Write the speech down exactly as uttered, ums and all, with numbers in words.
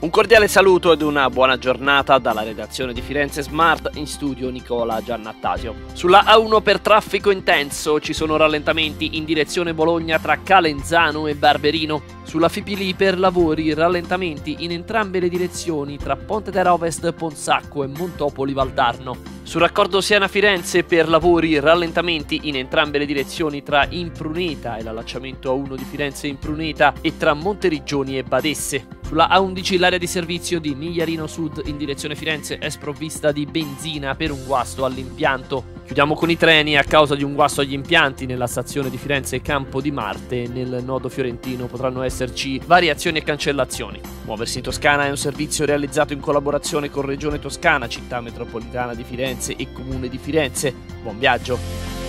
Un cordiale saluto ed una buona giornata dalla redazione di Firenze Smart, in studio Nicola Giannattasio. Sulla A uno per traffico intenso ci sono rallentamenti in direzione Bologna tra Calenzano e Barberino. Sulla Fipili per lavori rallentamenti in entrambe le direzioni tra Ponte Terra Ovest, Ponsacco e Montopoli Valdarno. Sul raccordo Siena-Firenze per lavori rallentamenti in entrambe le direzioni tra Impruneta e l'allacciamento A uno di Firenze Impruneta e tra Monteriggioni e Badesse. Sulla A undici l'area di servizio di Migliarino Sud in direzione Firenze è sprovvista di benzina per un guasto all'impianto. Chiudiamo con i treni a causa di un guasto agli impianti nella stazione di Firenze Campo di Marte. Nel nodo fiorentino potranno esserci variazioni e cancellazioni. Muoversi in Toscana è un servizio realizzato in collaborazione con Regione Toscana, Città Metropolitana di Firenze e Comune di Firenze. Buon viaggio!